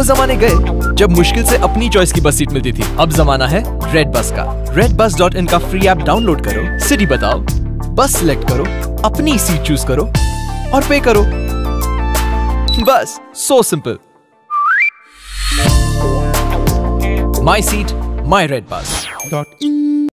वो जमाने गए जब मुश्किल से अपनी चॉइस की बस सीट मिलती थी। अब जमाना है रेड बस का। redbus.in का फ्री ऐप डाउनलोड करो, सिटी बताओ, बस सिलेक्ट करो, अपनी सीट चूज करो और पे करो। बस so simple. My seat, my red बस।